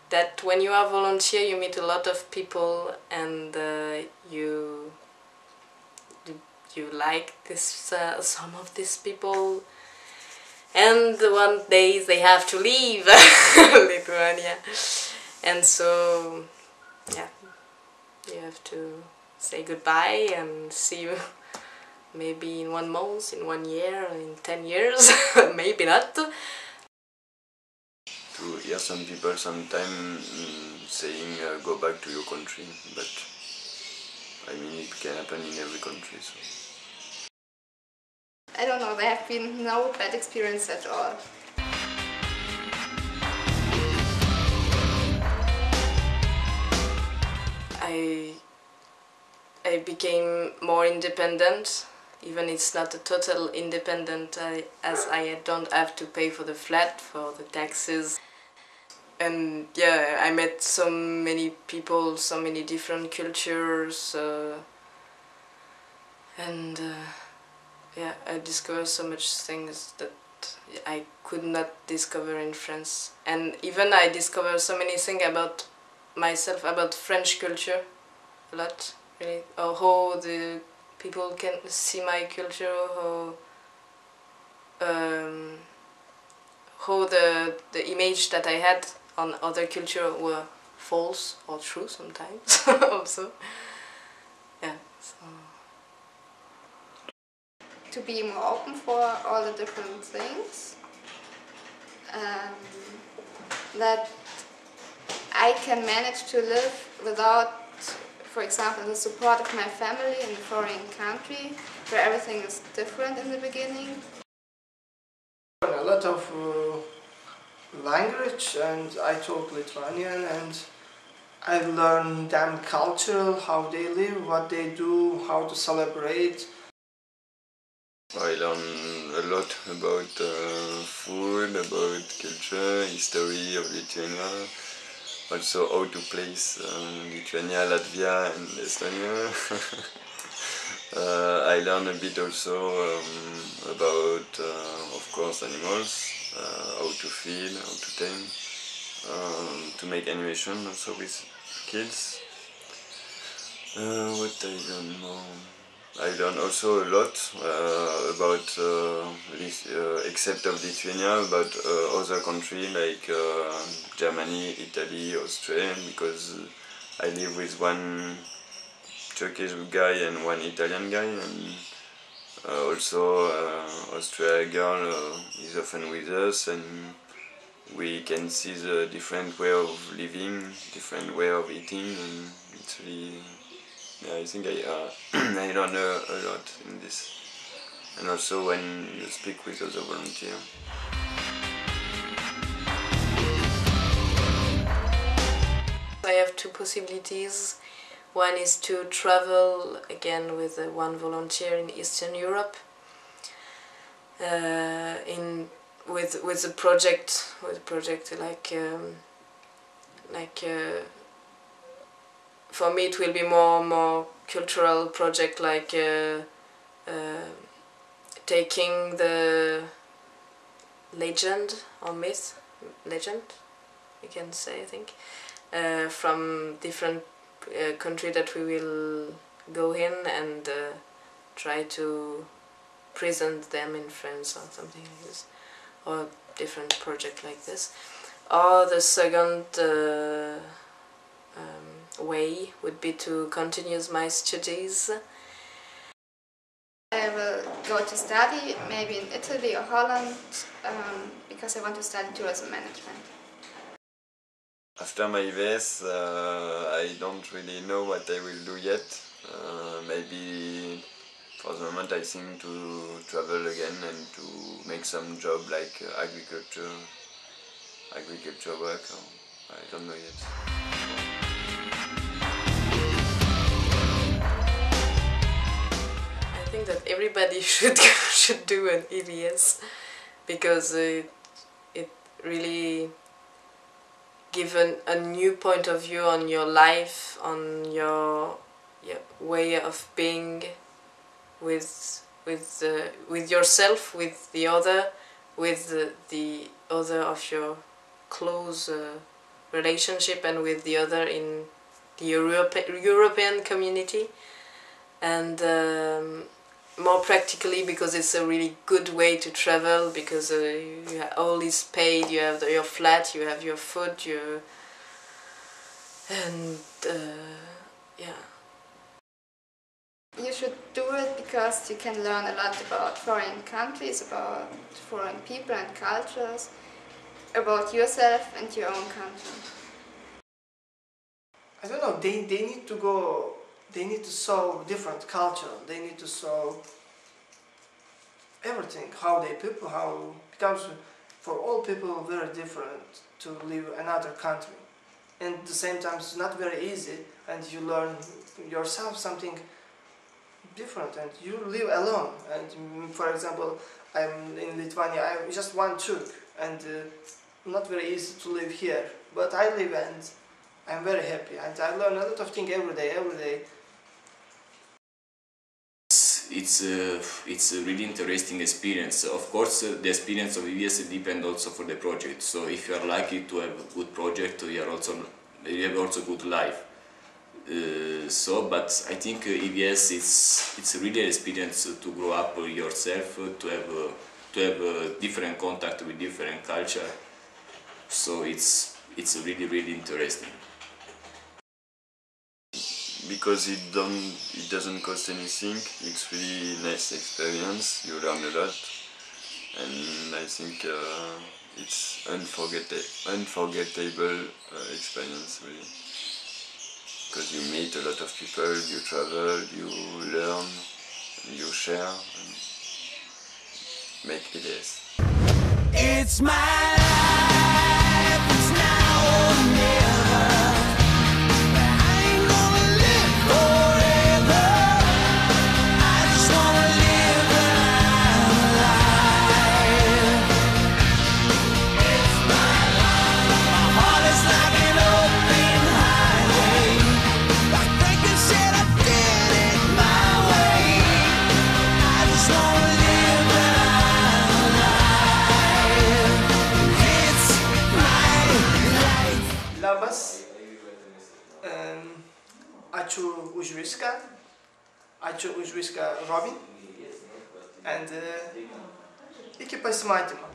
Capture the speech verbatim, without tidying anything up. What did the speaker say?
that when you are volunteer you meet a lot of people, and uh, you, you you like this uh, some of these people, and one day they have to leave Lithuania, and so yeah, you have to say goodbye and see you maybe in one month, in one year, in ten years, maybe not. To hear some people sometimes mm, saying uh, go back to your country, but I mean it can happen in every country. So. I don't know, there have been no bad experience at all. I I became more independent, even it's not a total independent, I, as I don't have to pay for the flat, for the taxes. And yeah, I met so many people, so many different cultures, uh, and uh, yeah, I discovered so much things that I could not discover in France. And even I discovered so many things about myself, about French culture, a lot, really. Or how the people can see my culture, how um, how the the image that I had on other culture were false or true sometimes also. Yeah. So. To be more open for all the different things. Um, that I can manage to live without, for example, the support of my family in a foreign country, where everything is different in the beginning. A lot of uh, language, and I talk Lithuanian, and I learn them cultural, how they live, what they do, how to celebrate. I learn a lot about uh, food, about culture, history of Lithuania, also how to place um, Lithuania, Latvia and Estonia. uh, I learn a bit also um, about, uh, of course, animals, uh, how to feed, how to tame, um, to make animation also with kids. Uh, what I learn more? I learned also a lot uh, about, uh, uh, except of Lithuania, about uh, other countries like uh, Germany, Italy, Austria, because I live with one Turkish guy and one Italian guy, and uh, also uh, Austria girl uh, is often with us, and we can see the different way of living, different way of eating, and it's really. Yeah, I think I, uh, I learn a, a lot in this, and also when you speak with other volunteers. I have two possibilities. One is to travel again with uh, one volunteer in Eastern Europe, uh, in with with a project with a project like um, like. Uh, For me, it will be more more cultural project, like uh, uh, taking the legend or myth, legend, we can say, I think, uh, from different uh, country that we will go in and uh, try to present them in France or something like this, or different project like this. Or the second. Uh, Um, way would be to continue my studies. I will go to study, maybe in Italy or Holland, um, because I want to study tourism management. After my V S, uh, I don't really know what I will do yet. Uh, maybe for the moment I think to travel again and to make some job like uh, agriculture, agriculture work. Or, I don't know yet. I think that everybody should should do an E V S, because it, it really gives an, a new point of view on your life, on your, your way of being with with uh, with yourself, with the other, with the, the other of your close uh, relationship and with the other in the Europe European community, and um, more practically because it's a really good way to travel, because uh, you have all is paid, you have the, your flat, you have your food, you and uh, yeah. You should do it because you can learn a lot about foreign countries, about foreign people and cultures, about yourself and your own country. I don't know, they, they need to go, they need to solve different culture, they need to solve everything, how they people, how, because for all people very different to live another country. And at the same time it's not very easy, and you learn yourself something different, and you live alone. And for example, I'm in Lithuania, I'm just one Turk, and uh, not very easy to live here, but I live and I'm very happy, and I learn a lot of things every day, every day. It's a, it's a really interesting experience. Of course, uh, the experience of E V S depends also for the project. So if you are lucky to have a good project, you are also you have also good life. Uh, so, but I think uh, E V S it's it's really an experience to grow up yourself, to have uh, to have uh, different contact with different culture. So it's it's really really interesting. Because it don't it doesn't cost anything. It's really nice experience. You learn a lot, and I think uh, it's unforgettable unforgettable uh, experience really. Because you meet a lot of people, you travel, you learn, you share, and make ideas. It's my life, it's now or never. I ain't gonna live forever. I just wanna live when I'm alive. It's my life. My heart is like an open highway. Like Franklin said, I did it my way. I just wanna live when I'm alive. It's my life. Labas, um, ačiū už viską, ačiū už viską Robin, and uh, iki pasimatymo.